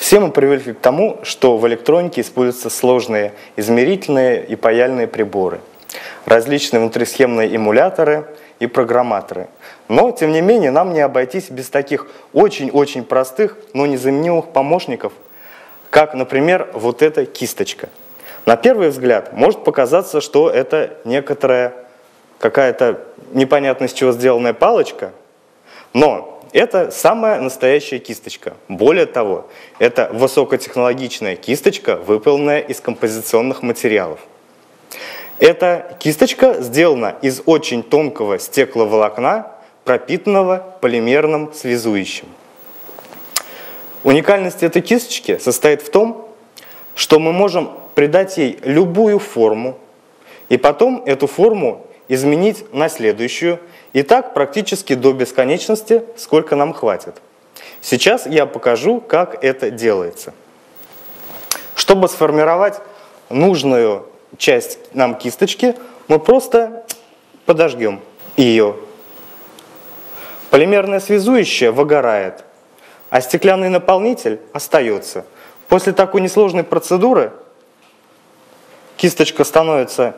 Все мы привыкли к тому, что в электронике используются сложные измерительные и паяльные приборы, различные внутрисхемные эмуляторы и программаторы. Но, тем не менее, нам не обойтись без таких очень-очень простых, но незаменимых помощников, как, например, вот эта кисточка. На первый взгляд может показаться, что это некоторая какая-то непонятно из чего сделанная палочка, но это самая настоящая кисточка. Более того, это высокотехнологичная кисточка, выполненная из композиционных материалов. Эта кисточка сделана из очень тонкого стекловолокна, пропитанного полимерным связующим. Уникальность этой кисточки состоит в том, что мы можем придать ей любую форму, и потом эту форму изменить на следующую, и так практически до бесконечности, сколько нам хватит. Сейчас я покажу, как это делается. Чтобы сформировать нужную часть нам кисточки, мы просто подожгем ее. Полимерное связующее выгорает, а стеклянный наполнитель остается. После такой несложной процедуры кисточка становится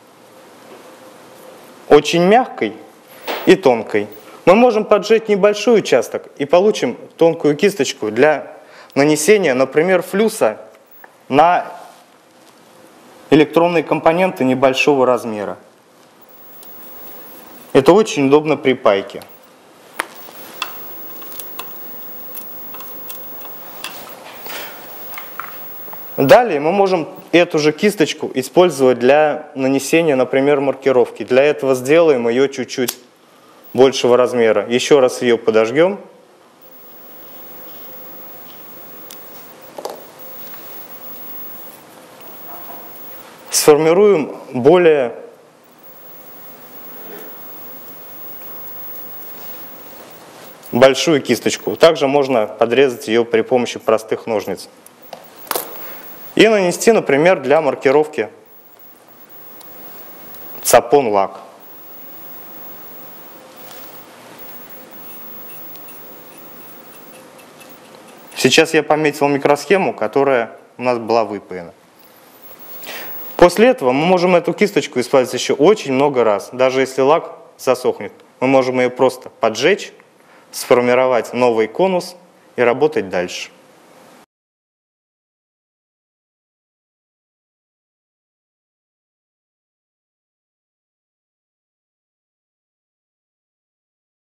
очень мягкой и тонкой. Мы можем поджечь небольшой участок и получим тонкую кисточку для нанесения, например, флюса на электронные компоненты небольшого размера. Это очень удобно при пайке. Далее мы можем эту же кисточку использовать для нанесения, например, маркировки. Для этого сделаем ее чуть-чуть большего размера. Еще раз ее подожгем. Сформируем более большую кисточку. Также можно подрезать ее при помощи простых ножниц. И нанести, например, для маркировки цапон-лак. Сейчас я пометил микросхему, которая у нас была выпаяна. После этого мы можем эту кисточку использовать еще очень много раз. Даже если лак засохнет, мы можем ее просто поджечь, сформировать новый конус и работать дальше.